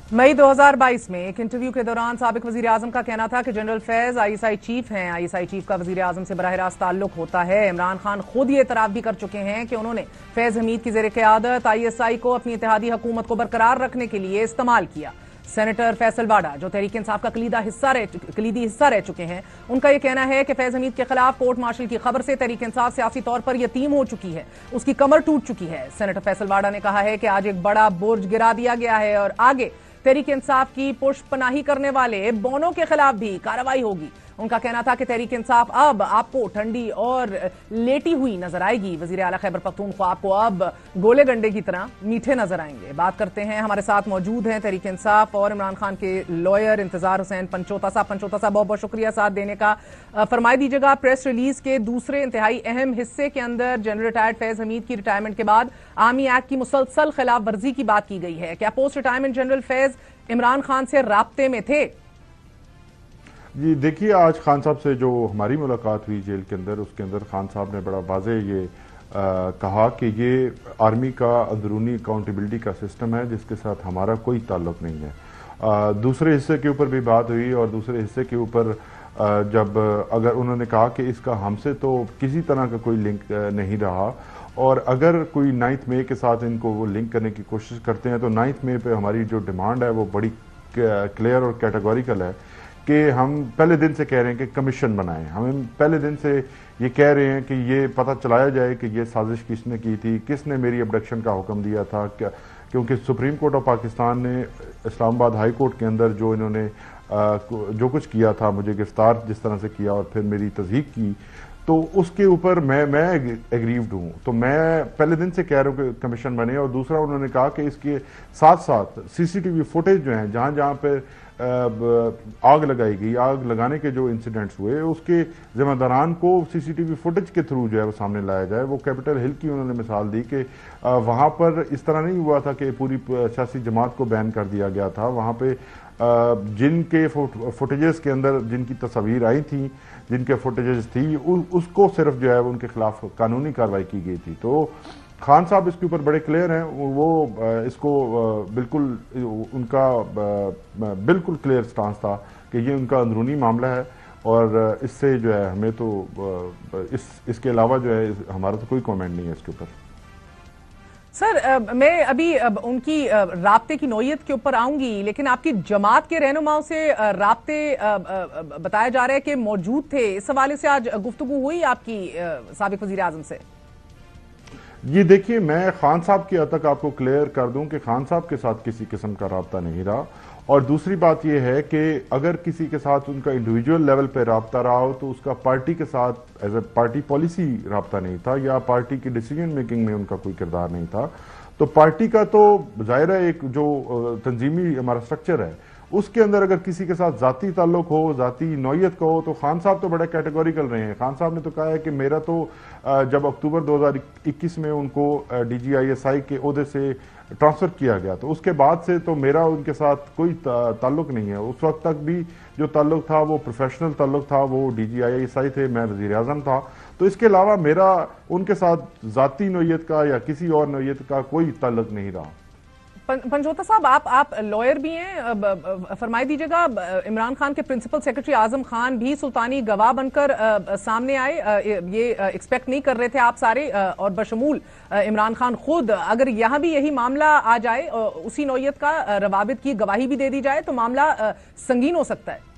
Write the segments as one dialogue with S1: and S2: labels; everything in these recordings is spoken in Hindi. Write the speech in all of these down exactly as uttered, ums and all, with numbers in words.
S1: मई दो हज़ार बाईस में एक इंटरव्यू के दौरान साबिक वजीर आजम का कहना था कि जनरल फैज आईएसआई चीफ हैं। आईएसआई चीफ का वजीर आजम से बराह रास्त ताल्लुक होता है। इमरान खान खुद ये एतराफ भी कर चुके हैं कि उन्होंने फैज हमीद की जेर क़यादत आईएसआई को अपनी इत्तेहादी हुकूमत को बरकरार रखने के लिए इस्तेमाल किया। सेनेटर फैसल वाडा, जो तहरीक इंसाफ का कलीदा हिस्सा रह कलीदी हिस्सा रह चुके हैं, उनका यह कहना है कि फैज हमीद के खिलाफ कोर्ट मार्शल की खबर से तहरीक इंसाफ सियासी तौर पर यतीम हो चुकी है, उसकी कमर टूट चुकी है। सेनेटर फैसल वाडा ने कहा है कि आज एक बड़ा बुर्ज गिरा दिया गया है और आगे तहरीक इंसाफ की पुष्पनाही करने वाले बोनों के खिलाफ भी कार्रवाई होगी। उनका कहना था कि तहरीक इंसाफ अब आपको ठंडी और लेटी हुई नजर आएगी। वजीर आला खैबर पख्तूनख्वा आपको अब गोले गंडे की तरह मीठे नजर आएंगे। बात करते हैं, हमारे साथ मौजूद हैं तहरीक इंसाफ और इमरान खान के लॉयर इंतजार हुसैन पंचोता साहब। पंचोता साहब, बहुत बहुत शुक्रिया साथ देने का। फरमाई दीजिएगा, प्रेस रिलीज के दूसरे इंतहाई अहम हिस्से के अंदर जनरल रिटायर्ड फैज हमीद की रिटायरमेंट के बाद आर्मी एक्ट की मुसलसल खिलाफ वर्जी की बात की गई है। क्या post retirement general Faiz Imran Khan से राब्ते में थे?
S2: जी देखिए, आज खान साहब से जो हमारी मुलाकात हुई जेल के अंदर, उसके अंदर खान साहब ने बड़ा वाज़े ये आ, कहा कि ये आर्मी का अंदरूनी अकाउंटेबिलिटी का सिस्टम है जिसके साथ हमारा कोई ताल्लुक नहीं है। आ, दूसरे हिस्से के ऊपर भी बात हुई और दूसरे हिस्से के ऊपर जब अगर उन्होंने कहा कि इसका हमसे तो किसी तरह का कोई लिंक नहीं रहा और अगर कोई नाइन्थ मई के साथ इनको वो लिंक करने की कोशिश करते हैं तो नाइन्थ मई पे हमारी जो डिमांड है वो बड़ी क्लियर और कैटेगोरिकल है कि हम पहले दिन से कह रहे हैं कि कमीशन बनाएं। हम पहले दिन से ये कह रहे हैं कि ये पता चलाया जाए कि ये साजिश किसने की थी, किसने मेरी अबडक्शन का हुक्म दिया था। क्या क्योंकि सुप्रीम कोर्ट ऑफ पाकिस्तान ने इस्लामाबाद हाई कोर्ट के अंदर जो इन्होंने आ, जो कुछ किया था, मुझे गिरफ्तार जिस तरह से किया और फिर मेरी तस्दीक की, तो उसके ऊपर मैं मैं एग्रीव्ड हूँ। तो मैं पहले दिन से कह रहा हूँ कि कमीशन बने। और दूसरा उन्होंने कहा कि इसके साथ साथ सीसीटीवी फुटेज जो हैं, जहाँ जहाँ पे आग लगाई गई, आग लगाने के जो इंसिडेंट्स हुए, उसके जिम्मेदारान को सीसीटीवी फुटेज के थ्रू जो है वो सामने लाया जाए। वो कैपिटल हिल की उन्होंने मिसाल दी कि वहाँ पर इस तरह नहीं हुआ था कि पूरी सियासी जमात को बैन कर दिया गया था। वहाँ पे जिनके फुटेजेस के अंदर जिनकी तस्वीर आई थी, जिनके फुटेजेस थी, उ, उसको सिर्फ जो है उनके खिलाफ कानूनी कार्रवाई की गई थी। तो खान साहब इसके ऊपर बड़े क्लियर हैं। वो इसको बिल्कुल उनका बिल्कुल क्लियर स्टांस था कि ये उनका अंदरूनी मामला है और इससे जो है हमें तो इस इसके अलावा जो है हमारा तो कोई कमेंट नहीं है इसके ऊपर।
S1: सर, आ, मैं अभी अब उनकी राब्ते की नौयत के ऊपर आऊंगी, लेकिन आपकी जमात के रहनुमाओं से राब्ते बताया जा रहा है कि मौजूद थे। इस हवाले से आज गुफ्तगू हुई आपकी साबिक वजीर आजम से?
S2: ये देखिए, मैं खान साहब की हद तक आपको क्लियर कर दूं कि खान साहब के साथ किसी किस्म का राब्ता नहीं रहा। और दूसरी बात यह है कि अगर किसी के साथ उनका इंडिविजुअल लेवल पे राब्ता रहा हो तो उसका पार्टी के साथ एज ए पार्टी पॉलिसी राब्ता नहीं था या पार्टी की डिसीजन मेकिंग में उनका कोई किरदार नहीं था। तो पार्टी का तो जाहिर है एक जो तंजीमी हमारा स्ट्रक्चर है उसके अंदर अगर किसी के साथ जाती ताल्लुक हो, जाती नौयत का हो, तो खान साहब तो बड़े कैटेगोरिकल रहे हैं। खान साहब ने तो कहा है कि मेरा तो जब अक्टूबर दो हज़ार इक्कीस में उनको डीजीआईएसआई के ओहदे से ट्रांसफर किया गया तो उसके बाद से तो मेरा उनके साथ कोई ताल्लुक नहीं है। उस वक्त तक भी जो ताल्लुक था वो प्रोफेशनल ताल्लुक था, वो डीजीआईएसआई थे, मैं वजीर आजम था। तो इसके अलावा मेरा उनके साथ जाती नौयत का या किसी और नौयत का कोई ताल्लुक नहीं रहा।
S1: पंचोता साहब, आप आप लॉयर भी हैं, फरमाई दीजिएगा, इमरान खान के प्रिंसिपल सेक्रेटरी आजम खान भी सुल्तानी गवाह बनकर सामने आए, ये एक्सपेक्ट नहीं कर रहे थे आप सारे और बशमूल इमरान खान खुद। अगर यहाँ भी यही मामला आ जाए, उसी नौयत का रवाबित की गवाही भी दे दी जाए तो मामला संगीन हो सकता है।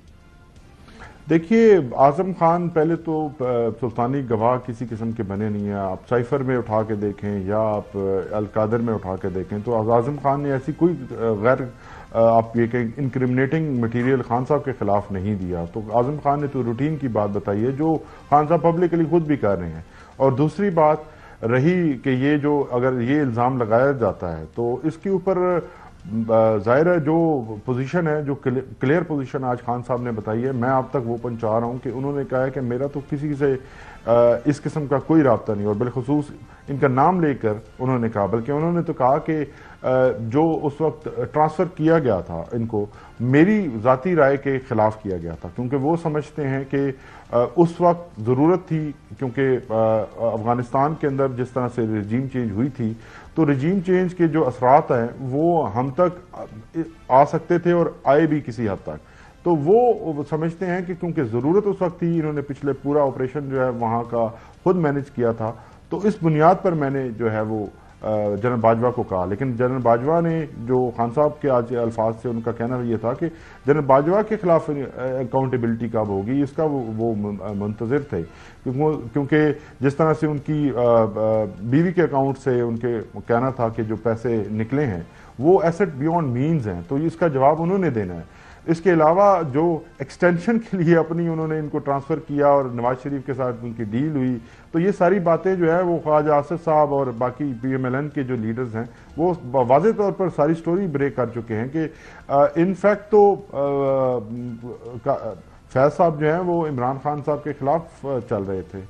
S2: देखिए, आजम खान पहले तो सुल्तानी गवाह किसी किस्म के बने नहीं है। आप साइफर में उठा के देखें या आप अल कादर में उठा के देखें तो आजम खान ने ऐसी कोई गैर आप ये कहें इनक्रिमिनेटिंग मटेरियल खान साहब के खिलाफ नहीं दिया। तो आजम खान ने तो रूटीन की बात बताई है जो खान साहब पब्लिकली खुद भी कर रहे हैं। और दूसरी बात रही कि ये जो अगर ये इल्ज़ाम लगाया जाता है तो इसके ऊपर जाहिर है जो पोजीशन है, जो क्लियर पोजीशन आज खान साहब ने बताई है, मैं आप तक वो पहुंचा रहा हूं कि उन्होंने कहा है कि मेरा तो किसी से इस किस्म का कोई राब्ता नहीं। और बिलखुसूस इनका नाम लेकर उन्होंने कहा, बल्कि उन्होंने तो कहा कि जो उस वक्त ट्रांसफर किया गया था इनको मेरी जाती राय के खिलाफ किया गया था, क्योंकि वो समझते हैं कि उस वक्त ज़रूरत थी, क्योंकि अफगानिस्तान के अंदर जिस तरह से रजीम चेंज हुई थी तो रजीम चेंज के जो असरात हैं वो हम तक आ सकते थे और आए भी किसी हद तक। तो वो समझते हैं कि क्योंकि ज़रूरत उस वक्त थी, इन्होंने पिछले पूरा ऑपरेशन जो है वहाँ का खुद मैनेज किया था, तो इस बुनियाद पर मैंने जो है वो जनरल बाजवा को कहा। लेकिन जनरल बाजवा ने जो खान साहब के आज अल्फाज से उनका कहना ये था कि जनरल बाजवा के खिलाफ अकाउंटेबिलिटी कब होगी, इसका वो, वो मुंतज़िर थे, क्योंकि जिस तरह से उनकी बीवी के अकाउंट से उनके कहना था कि जो पैसे निकले हैं वो एसेट बियॉन्ड मीन्स हैं, तो इसका जवाब उन्होंने देना है। इसके अलावा जो एक्सटेंशन के लिए अपनी उन्होंने इनको ट्रांसफ़र किया और नवाज शरीफ के साथ उनकी डील हुई, तो ये सारी बातें जो है वो ख्वाजा आसिफ साहब और बाकी पी एम एल एन के जो लीडर्स हैं वो वाज़े तौर पर सारी स्टोरी ब्रेक कर चुके हैं कि इनफैक्ट तो फैज साहब जो हैं वो इमरान खान साहब के खिलाफ चल रहे थे।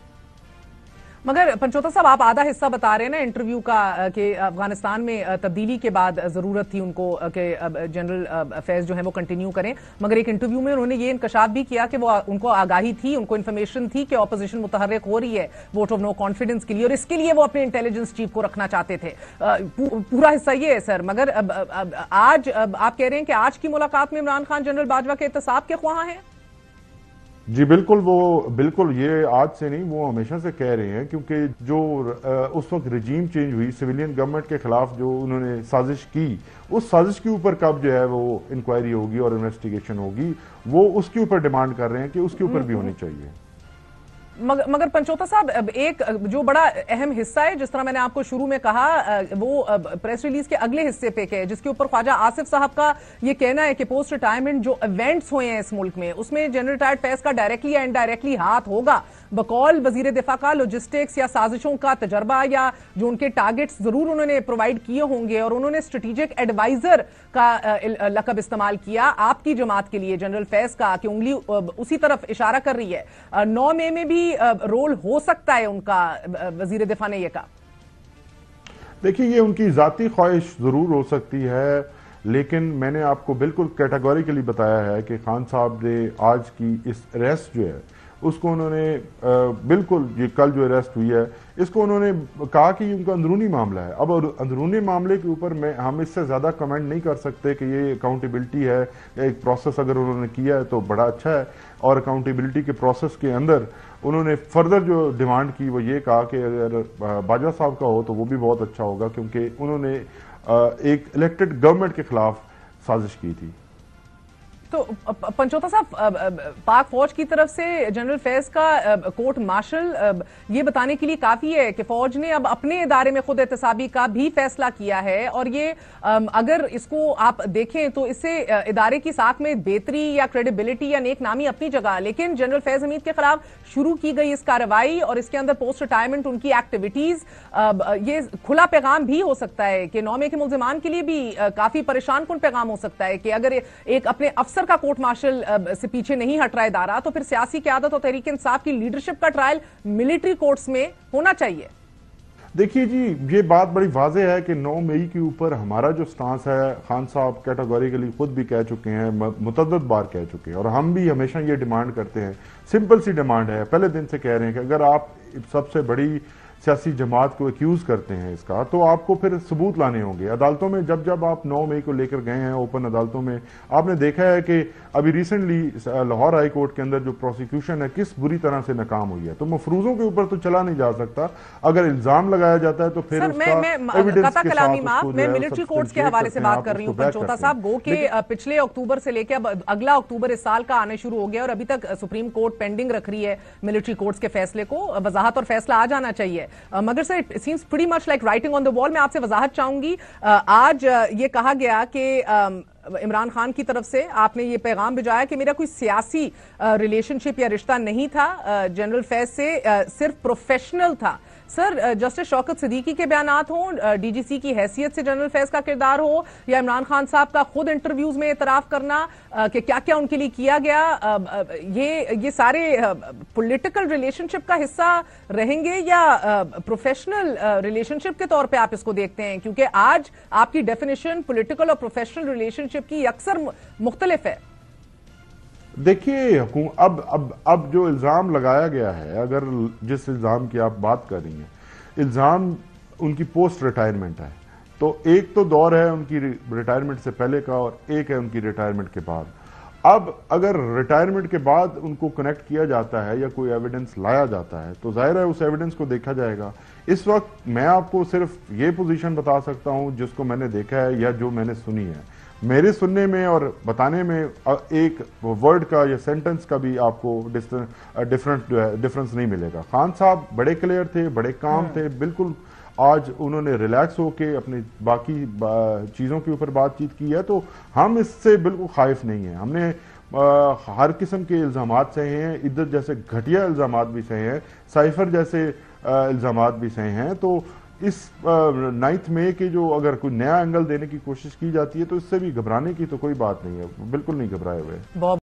S1: मगर पंचोता साहब, आप आधा हिस्सा बता रहे हैं ना इंटरव्यू का कि अफगानिस्तान में तब्दीली के बाद जरूरत थी उनको कि जनरल फैज जो है वो कंटिन्यू करें, मगर एक इंटरव्यू में उन्होंने ये इंकशाफ भी किया कि वो उनको आगाही थी, उनको इन्फॉर्मेशन थी कि ऑपोजिशन मुतहर्रिक हो रही है वोट ऑफ नो कॉन्फिडेंस के लिए, और इसके लिए वो अपने इंटेलिजेंस चीफ को रखना चाहते थे। पूरा हिस्सा ये है सर। मगर अब, अब, आज अब आप कह रहे हैं कि आज की मुलाकात में इमरान खान जनरल बाजवा के एहतसाब के ख्वाह हैं?
S2: जी बिल्कुल, वो बिल्कुल ये आज से नहीं, वो हमेशा से कह रहे हैं, क्योंकि जो उस वक्त रजीम चेंज हुई, सिविलियन गवर्नमेंट के खिलाफ जो उन्होंने साजिश की, उस साजिश के ऊपर कब जो है वो इंक्वायरी होगी और इन्वेस्टिगेशन होगी, वो उसके ऊपर डिमांड कर रहे हैं कि उसके ऊपर भी होनी चाहिए।
S1: मगर, मगर पंचोता साहब, एक जो बड़ा अहम हिस्सा है, जिस तरह मैंने आपको शुरू में कहा, वो प्रेस रिलीज के अगले हिस्से पे के जिसके ऊपर ख्वाजा आसिफ साहब का ये कहना है कि पोस्ट रिटायरमेंट जो इवेंट्स हुए हैं इस मुल्क में, उसमें जनरल रिटायर्ड फैज का डायरेक्टली या इनडायरेक्टली हाथ होगा। बकौल वजीर दिफा का लॉजिस्टिक्स या साजिशों का तजर्बा या जो उनके टारगेट्स जरूर उन्होंने प्रोवाइड किए होंगे, और उन्होंने स्ट्रेटेजिक एडवाइजर का लकब इस्तेमाल किया आपकी जमात के लिए जनरल फैज का, कि उंगली उसी तरफ इशारा कर रही है। नौ मई में भी रोल हो सकता है उनका, वजीर दिफा ने यह कहा।
S2: देखिए, ये उनकी जाती ख्वाहिश जरूर हो सकती है, लेकिन मैंने आपको बिल्कुल कैटेगोरिकली बताया है कि खान साहब ने आज की इस अरेस्ट जो है उसको उन्होंने बिल्कुल, ये कल जो अरेस्ट हुई है, इसको उन्होंने कहा कि उनका अंदरूनी मामला है। अब अंदरूनी मामले के ऊपर मैं हम इससे ज़्यादा कमेंट नहीं कर सकते कि ये अकाउंटेबिलिटी है, एक प्रोसेस अगर उन्होंने किया है तो बड़ा अच्छा है, और अकाउंटेबिलिटी के प्रोसेस के अंदर उन्होंने फर्दर जो डिमांड की वो ये कहा कि अगर बाजवा साहब का हो तो वो भी बहुत अच्छा होगा, क्योंकि उन्होंने एक इलेक्टेड गवर्नमेंट के खिलाफ साजिश की थी।
S1: तो पंचोता साहब, पाक फौज की तरफ से जनरल फैज का कोर्ट मार्शल ये बताने के लिए काफी है कि फौज ने अब अपने इदारे में खुद एहतसाबी का भी फैसला किया है, और ये अगर इसको आप देखें तो इससे इदारे की साख में बेहतरी या क्रेडिबिलिटी या नेक नामी अपनी जगह, लेकिन जनरल फैज हमीद के खिलाफ शुरू की गई इस कार्रवाई और इसके अंदर पोस्ट रिटायरमेंट उनकी एक्टिविटीज, ये खुला पैगाम भी हो सकता है कि नौ मई के मुल्जिमान के लिए भी काफी परेशान कुन पैगाम हो सकता है कि अगर एक अपने अफसर का कोर्ट मार्शल से पीछे नहीं हट रहा इदारा, तो फिर सियासी क़यादत और तहरीक इंसाफ की लीडरशिप का ट्रायल मिलिट्री कोर्ट्स में होना चाहिए।
S2: देखिए जी, ये बात बड़ी वाज़ेह है कि नौ मई के ऊपर हमारा जो स्टांस है, खान साहब कैटेगोरिकली खुद भी कह चुके हैं, मुतअद्दिद बार कह चुके हैं, और हम भी हमेशा ये डिमांड करते हैं, सिंपल सी डिमांड है, पहले दिन से कह रहे हैं कि अगर आप सबसे बड़ी सियासी जमात को एक्यूज करते हैं इसका, तो आपको फिर सबूत लाने होंगे अदालतों में। जब जब आप नौ मई को लेकर गए हैं ओपन अदालतों में, आपने देखा है कि अभी रिसेंटली लाहौर हाई कोर्ट के अंदर जो प्रोसिक्यूशन है किस बुरी तरह से नाकाम हुई है। तो मफरूजों के ऊपर तो चला नहीं जा सकता, अगर इल्जाम लगाया जाता है तो फिर
S1: सर, मैं, मैं, मैं मिलिट्री कोर्ट्स के हवाले से बात कर रही हूँ पंचोता साहब। गो के पिछले अक्टूबर से लेकर अब अगला अक्टूबर इस साल का आने शुरू हो गया और अभी तक सुप्रीम कोर्ट पेंडिंग रख रही है मिलिट्री कोर्ट्स के फैसले को। वजाहत और फैसला आ जाना चाहिए, मगर sir it seems pretty much like writing on the wall. मैं आपसे वजाहत चाहूंगी, आज ये कहा गया कि इमरान खान की तरफ से आपने ये पैगाम भिजवाया कि मेरा कोई सियासी रिलेशनशिप या रिश्ता नहीं था जनरल फैज से, सिर्फ प्रोफेशनल था। सर, जस्टिस शौकत सिद्दीकी के बयानात हों, डीजीसी की हैसियत से जनरल फैज का किरदार हो, या इमरान खान साहब का खुद इंटरव्यूज में इतराफ करना कि क्या क्या उनके लिए किया गया, ये ये सारे पॉलिटिकल रिलेशनशिप का हिस्सा रहेंगे या प्रोफेशनल रिलेशनशिप के तौर पे आप इसको देखते हैं? क्योंकि आज आपकी डेफिनेशन पॉलिटिकल और प्रोफेशनल रिलेशनशिप की अक्सर मुख्तलिफ है।
S2: देखिए, अब अब अब जो इल्ज़ाम लगाया गया है, अगर जिस इल्ज़ाम की आप बात कर रही हैं, इल्ज़ाम उनकी पोस्ट रिटायरमेंट है। तो एक तो दौर है उनकी रिटायरमेंट से पहले का और एक है उनकी रिटायरमेंट के बाद। अब अगर रिटायरमेंट के बाद उनको कनेक्ट किया जाता है या कोई एविडेंस लाया जाता है तो जाहिर है उस एविडेंस को देखा जाएगा। इस वक्त मैं आपको सिर्फ ये पोजीशन बता सकता हूं जिसको मैंने देखा है या जो मैंने सुनी है। मेरे सुनने में और बताने में एक वर्ड का या सेंटेंस का भी आपको डिफरेंट डिफरेंस नहीं मिलेगा। खान साहब बड़े क्लियर थे, बड़े काम थे, बिल्कुल आज उन्होंने रिलैक्स होके अपनी बाकी चीज़ों के ऊपर बातचीत की है, तो हम इससे बिल्कुल खाइफ नहीं है। हमने आ, हर किस्म के इल्ज़ामात सहे हैं, इद्दत जैसे घटिया इल्ज़ामात भी सहे हैं, साइफर जैसे इल्ज़ामात भी सहे हैं। तो इस नाइन्थ मई के जो अगर कोई नया एंगल देने की कोशिश की जाती है तो इससे भी घबराने की तो कोई बात नहीं है, बिल्कुल नहीं घबराए हुए।